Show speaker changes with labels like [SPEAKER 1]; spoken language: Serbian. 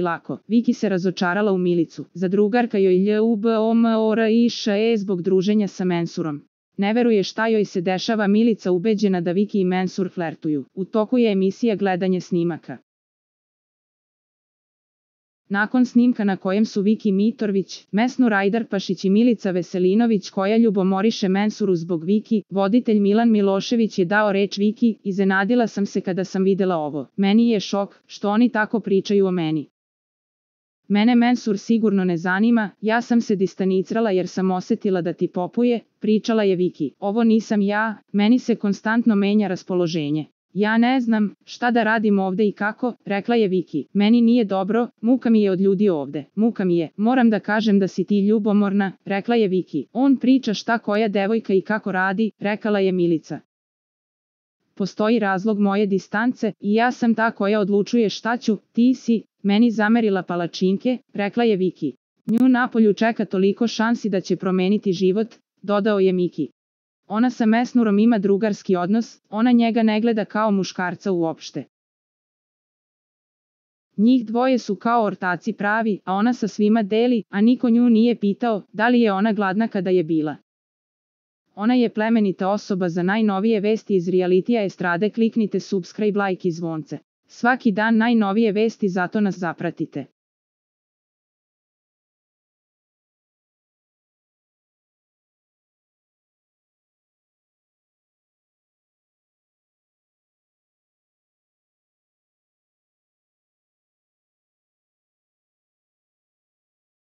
[SPEAKER 1] lako. Viki se razočarala u Milicu. Zadrugarka joj ljubomoriše zbog druženja sa Mensurom. Ne veruje šta joj se dešava. Milica ubeđena da Viki i Mensur flertuju. U toku je emisija gledanje snimaka. Nakon snimka na kojem su Viki Mitrović, Mesnur Ajdarpašić i Milica Veselinović koja ljubomoriše Mensuru zbog Viki, voditelj Milan Milošević je dao reč Viki: "Iznenadila sam se kada sam videla ovo. Meni je šok što oni tako pričaju o meni. Mene Mensur sigurno ne zanima, ja sam se distancirala jer sam osetila da ti popuje", pričala je Viki. "Ovo nisam ja, meni se konstantno menja raspoloženje. Ja ne znam šta da radim ovde i kako", rekla je Viki. "Meni nije dobro, muka mi je od ljudi ovde. Muka mi je, moram da kažem da si ti ljubomorna", rekla je Viki. "On priča šta koja devojka i kako radi", rekala je Milica. "Postoji razlog moje distance i ja sam ta koja odlučuje šta ću, ti si meni zamerila palačinke", rekla je Viki. "Nju napolju čeka toliko šansi da će promeniti život", dodao je Miki. "Ona sa Mesnurom ima drugarski odnos, ona njega ne gleda kao muškarca uopšte. Njih dvoje su kao ortaci pravi, a ona sa svima deli, a niko nju nije pitao da li je ona gladna kada je bila. Ona je plemenita osoba." Za najnovije vesti iz realitija estrade kliknite subscribe, like i zvonce. Svaki dan najnovije vesti, zato nas zapratite.